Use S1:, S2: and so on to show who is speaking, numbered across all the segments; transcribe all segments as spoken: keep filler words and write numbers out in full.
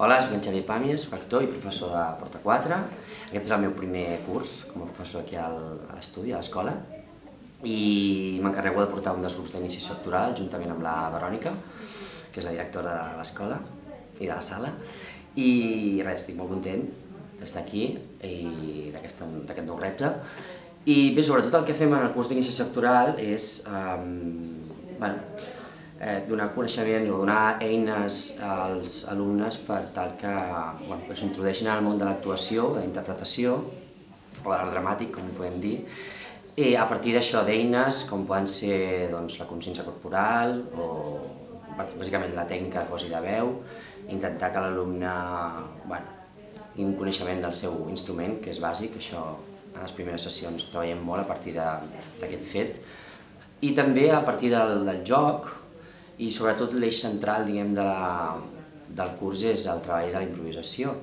S1: Hola, soc en Xavier Pàmies, soc actor i professor de Porta quatre. Aquest és el meu primer curs com a professor aquí a l'estudi, a l'escola. I m'encarrego de portar un dels grups d'iniciació actoral, juntament amb la Verònica, que és la directora de l'escola i de la sala. I res, estic molt content d'estar aquí i d'aquest nou repte. I bé, sobretot el que fem en el curs d'iniciació actoral és donar coneixements o donar eines als alumnes per tal que s'introdueixin al món de l'actuació, de la interpretació o de l'art dramàtic, com ho podem dir, i a partir d'això d'eines com poden ser la consciència corporal o bàsicament la tècnica de cos i de veu, intentar que l'alumne tingui un coneixement del seu instrument, que és bàsic, això en les primeres sessions treballem molt a partir d'aquest fet, i també a partir del joc, i sobretot l'eix central del curs és el treball de la improvisació,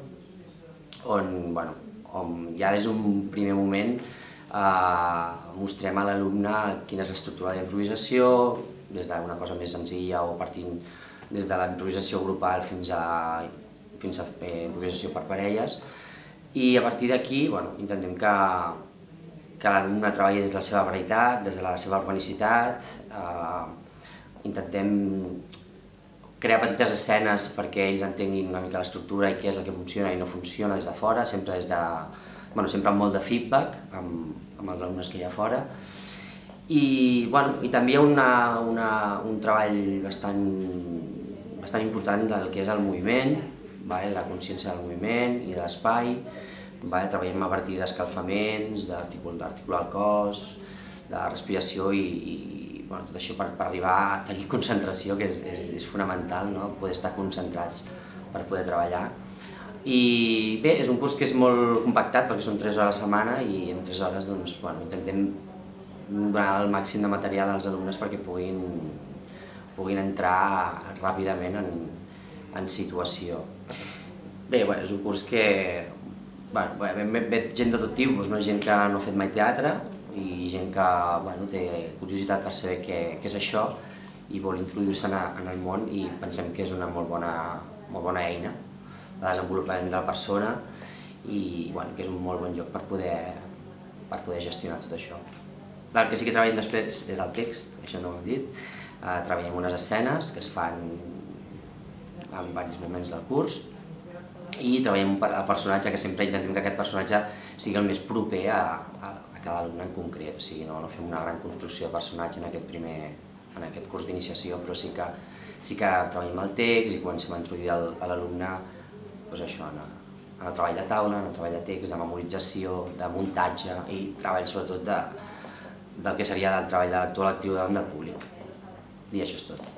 S1: on ja des d'un primer moment mostrem a l'alumne quina és l'estructura de la improvisació, des d'una cosa més senzilla o partint des de la improvisació grupal fins a improvisació per parelles, i a partir d'aquí intentem que l'alumne treballi des de la seva veritat, des de la seva organicitat. Intentem crear petites escenes perquè ells entenguin una mica l'estructura i què és el que funciona i no funciona des de fora, sempre amb molt de feedback amb els alumnes que hi ha fora. I també hi ha un treball bastant important del que és el moviment, la consciència del moviment i de l'espai. Treballem a partir d'escalfaments, d'articular el cos, de respiració i tot això per arribar a tenir concentració, que és fonamental, poder estar concentrats per poder treballar. I bé, és un curs que és molt compactat perquè són tres hores a la setmana i en tres hores intentem donar el màxim de material als alumnes perquè puguin entrar ràpidament en situació. Bé, és un curs que ve gent de tot tipus, gent que no ha fet mai teatre i gent que té curiositat per saber què és això i vol introduir-se en el món, i pensem que és una molt bona eina de desenvolupament de la persona i que és un molt bon lloc per poder gestionar tot això. El que sí que treballem després és el text, això no ho hem dit. Treballem unes escenes que es fan en diversos moments del curs i treballem el personatge, que sempre intentem que aquest personatge sigui el més proper a cada alumne en concret, o sigui, no fem una gran construcció de personatge en aquest curs d'iniciació, però sí que treballem el text i comencem a introduir a l'alumne en el treball de taula, en el treball de text, de memorització, de muntatge i treball sobretot del que seria el treball de l'actor actiu davant del públic. I això és tot.